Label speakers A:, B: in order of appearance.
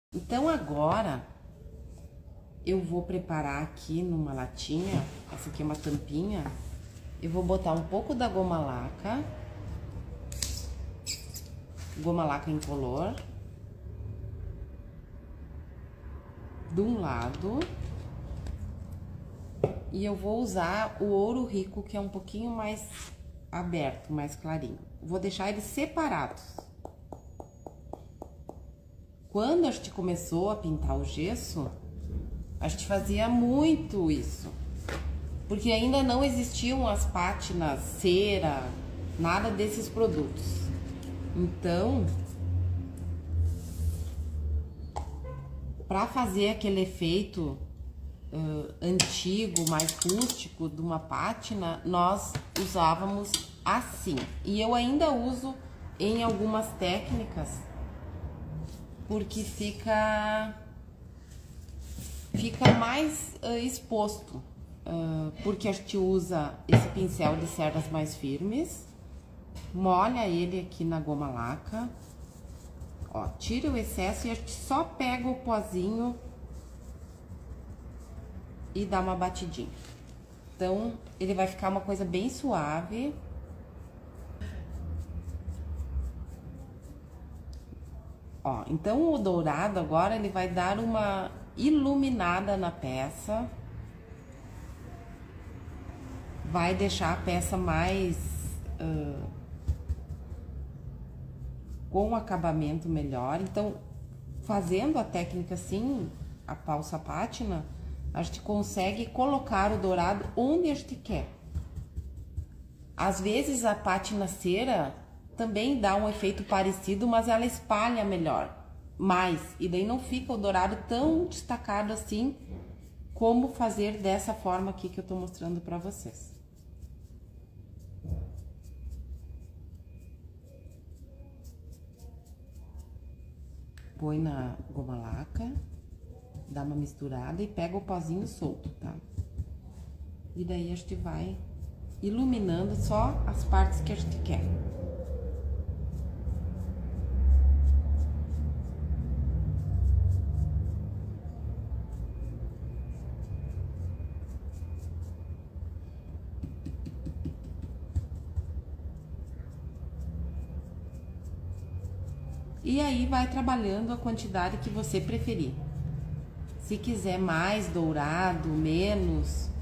A: Então agora eu vou preparar aqui numa latinha, essa aqui é uma tampinha, eu vou botar um pouco da goma laca incolor, de um lado, e eu vou usar o ouro rico, que é um pouquinho mais aberto, mais clarinho. Vou deixar eles separados. Quando a gente começou a pintar o gesso, a gente fazia muito isso, porque ainda não existiam as pátinas, cera, nada desses produtos. Então, para fazer aquele efeito antigo, mais rústico de uma pátina, nós usávamos assim. E eu ainda uso em algumas técnicas, porque fica mais exposto, porque a gente usa esse pincel de cerdas mais firmes, molha ele aqui na goma laca, ó, tira o excesso e a gente só pega o pozinho e dá uma batidinha. Então, ele vai ficar uma coisa bem suave. Ó, então o dourado agora ele vai dar uma iluminada na peça, vai deixar a peça mais com um acabamento melhor. Então, fazendo a técnica assim, a falsa pátina, a gente consegue colocar o dourado onde a gente quer. Às vezes a pátina cera também dá um efeito parecido, mas ela espalha melhor, mais, e daí não fica o dourado tão destacado assim, como fazer dessa forma aqui que eu tô mostrando pra vocês. Põe na goma laca, dá uma misturada e pega o pozinho solto, tá? E daí a gente vai iluminando só as partes que a gente quer. E aí vai trabalhando a quantidade que você preferir. Se quiser mais dourado, menos,